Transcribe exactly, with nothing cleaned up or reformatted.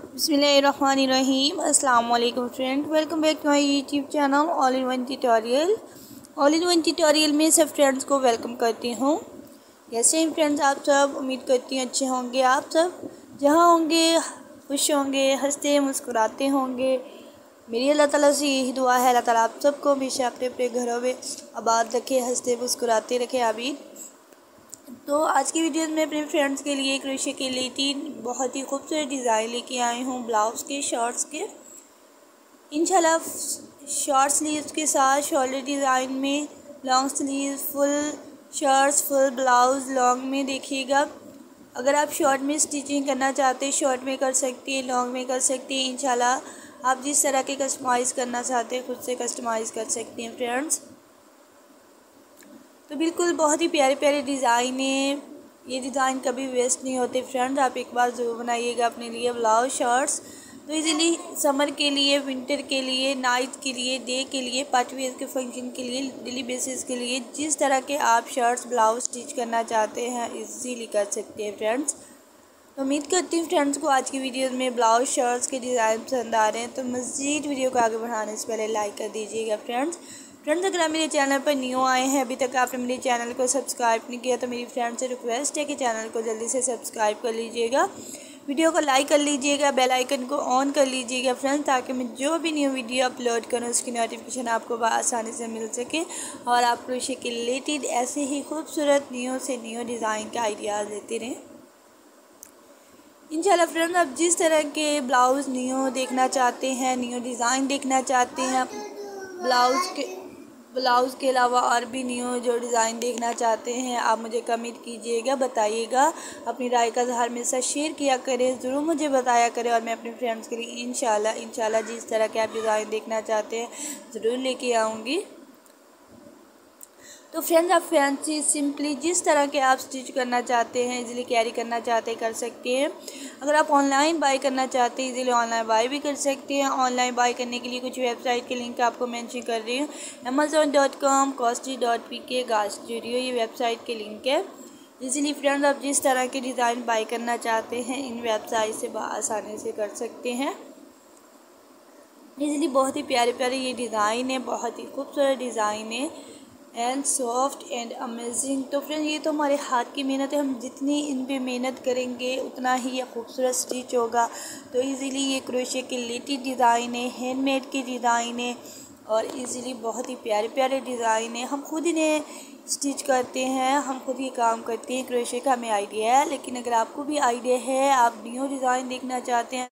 बिस्मिल्लाहिर्रहमानिर्रहीम। अस्सलाम वालेकुम friend, welcome back to my YouTube channel all in one tutorial. All in one tutorial में सब फ्रेंड्स को वेलकम करती हूँ। कैसे हैं फ्रेंड्स आप सब? उम्मीद करती हूँ अच्छे होंगे आप सब, जहाँ होंगे खुश होंगे, हंसते मुस्कुराते होंगे। मेरी अल्लाह ताला से यही दुआ है, अल्लाह ताला आप सबको हमेशा अपने अपने घरों में आबाद रखे, हंसते मुस्कुराते रखे, आमीन। तो आज की वीडियो में अपने फ्रेंड्स के लिए क्रोशे के लिए तीन बहुत ही खूबसूरत डिज़ाइन लेके आई हूँ ब्लाउज़ के, शॉर्ट्स के। इंशाल्लाह शॉर्ट स्लीव्स के साथ शोल्डर डिज़ाइन में, long sleeve, full shirts, full blouse long में देखिएगा। अगर आप शॉर्ट में स्टिचिंग करना चाहते हैं शॉर्ट में कर सकती हैं, लॉन्ग में कर सकती हैं। इंशाल्लाह आप जिस तरह के कस्टमाइज़ करना चाहते हैं खुद से कस्टमाइज़ कर सकती हैं फ्रेंड्स। तो बिल्कुल बहुत ही प्यारे प्यारे डिज़ाइन है, ये डिज़ाइन कभी वेस्ट नहीं होते फ्रेंड। आप एक बार ज़रूर बनाइएगा अपने लिए ब्लाउज शर्ट्स। तो इजीली समर के लिए, विंटर के लिए, नाइट के लिए, डे के लिए, पार्टी वेयर के फंक्शन के लिए, डेली बेसिस के लिए, जिस तरह के आप शर्ट्स ब्लाउज स्टिच करना चाहते हैं इजीली कर सकते हैं फ्रेंड्स। तो उम्मीद करती हूँ फ्रेंड्स को आज की वीडियो में ब्लाउज शर्ट्स के डिज़ाइन पसंद आ रहे हैं। तो मज़ीद वीडियो को आगे बढ़ाने से पहले लाइक कर दीजिएगा फ्रेंड्स। फ्रेंड्स अगर आप मेरे चैनल पर न्यू आए हैं, अभी तक आपने मेरे चैनल को सब्सक्राइब नहीं किया, तो मेरी फ्रेंड से रिक्वेस्ट है कि चैनल को जल्दी से सब्सक्राइब कर लीजिएगा, वीडियो को लाइक कर लीजिएगा, बेल आइकन को ऑन कर लीजिएगा फ्रेंड्स, ताकि मैं जो भी न्यू वीडियो अपलोड करूँ उसकी नोटिफिकेशन आपको आसानी से मिल सके और आप क्रोशे के रिलेटेड ऐसे ही खूबसूरत न्यू से न्यू डिज़ाइन का आइडियाज़ लेते रहें इंशाल्लाह। फ्रेंड्स आप जिस तरह के ब्लाउज़ न्यू देखना चाहते हैं, न्यू डिज़ाइन देखना चाहते हैं, ब्लाउज़ के ब्लाउज़ के अलावा और भी न्यू जो डिज़ाइन देखना चाहते हैं, आप मुझे कमेंट कीजिएगा, बताइएगा। अपनी राय का हमेशा शेयर किया करें, ज़रूर मुझे बताया करें और मैं अपने फ्रेंड्स के लिए इंशाल्लाह इंशाल्लाह जिस तरह के आप डिज़ाइन देखना चाहते हैं ज़रूर लेके आऊँगी। तो फ्रेंड्स आप फैंसी सिंपली जिस तरह के आप स्टिच करना चाहते हैं, इजीली कैरी करना चाहते हैं कर सकते हैं। अगर आप ऑनलाइन बाय करना चाहते हैं इजीली ऑनलाइन बाय भी कर सकते हैं। ऑनलाइन बाय करने के लिए कुछ वेबसाइट के लिंक आपको मेंशन कर रही हूँ। अमेज़न डॉट कॉम, कॉस्टी डॉट पी के, गाज स्टूडियो, ये वेबसाइट के लिंक है। इजीली फ्रेंड्स आप जिस तरह के डिज़ाइन बाय करना चाहते हैं इन वेबसाइट से आसानी से कर सकते हैं इजीली। बहुत ही प्यारे प्यारे ये डिज़ाइन है, बहुत ही खूबसूरत डिज़ाइन है एंड सॉफ्ट एंड अमेजिंग। तो फ्रेंड ये तो हमारे हाथ की मेहनत है, हम जितनी इन पे मेहनत करेंगे उतना ही ये खूबसूरत स्टिच होगा। तो इजीली ये क्रोशे के रिलेटेड डिज़ाइन है, हैंडमेड के डिज़ाइन है और इजीली बहुत ही प्यारे प्यारे डिज़ाइन है। हम खुद इन्हें स्टिच करते हैं, हम खुद ही काम करते हैं। क्रोशे का हमें आइडिया है, लेकिन अगर आपको भी आइडिया है, आप न्यू डिज़ाइन देखना चाहते हैं